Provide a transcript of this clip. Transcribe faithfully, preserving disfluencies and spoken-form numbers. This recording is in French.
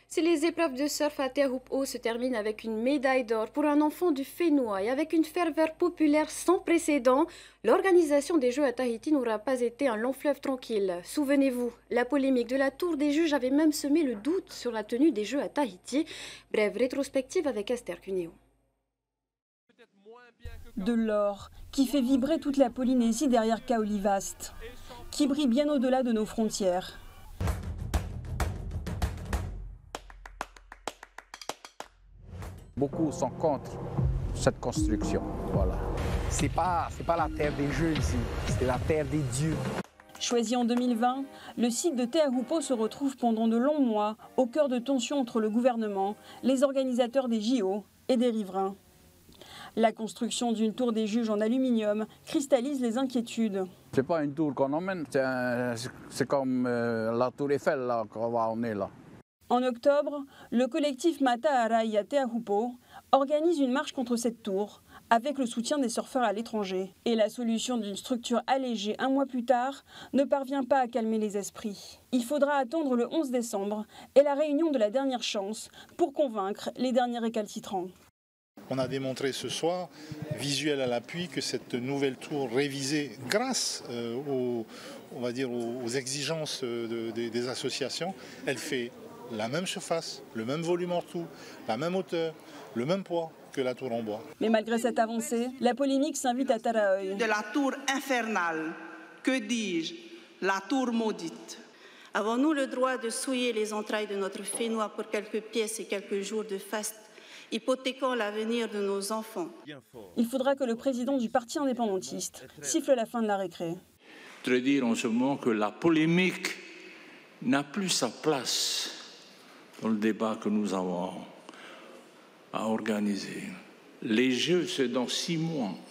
Si les épreuves de surf à terre haut se terminent avec une médaille d'or pour un enfant du Fénois et avec une ferveur populaire sans précédent, l'organisation des Jeux à Tahiti n'aura pas été un long fleuve tranquille. Souvenez-vous, la polémique de la tour des juges avait même semé le doute sur la tenue des Jeux à Tahiti. Brève rétrospective avec Esther Cuneo. De l'or qui fait vibrer toute la Polynésie derrière Kaolivast, qui brille bien au-delà de nos frontières. Beaucoup sont contre cette construction. Voilà. C'est pas, c'est pas la terre des jeux ici, c'est la terre des dieux. Choisi en deux mille vingt, le site de Te Ahupo se retrouve pendant de longs mois au cœur de tensions entre le gouvernement, les organisateurs des J O et des riverains. La construction d'une tour des juges en aluminium cristallise les inquiétudes. C'est pas une tour qu'on emmène, c'est comme euh, la tour Eiffel là, qu'on va emmener là. En octobre, le collectif Mata Arai à Te Ahupo organise une marche contre cette tour, avec le soutien des surfeurs à l'étranger. Et la solution d'une structure allégée un mois plus tard ne parvient pas à calmer les esprits. Il faudra attendre le onze décembre et la réunion de la dernière chance pour convaincre les derniers récalcitrants. On a démontré ce soir, visuel à l'appui, que cette nouvelle tour révisée grâce euh, aux, on va dire aux exigences de, de, des associations, elle fait la même surface, le même volume en tout, la même hauteur, le même poids que la tour en bois. Mais malgré cette avancée, la polémique s'invite à Taraoi. De la tour infernale, que dis-je, la tour maudite. Avons-nous le droit de souiller les entrailles de notre Fénois pour quelques pièces et quelques jours de faste, hypothéquant l'avenir de nos enfants? Il faudra que le président du parti indépendantiste siffle la fin de la récré. Je voudrais dire en ce moment que la polémique n'a plus sa place dans le débat que nous avons à organiser. Les Jeux, c'est dans six mois.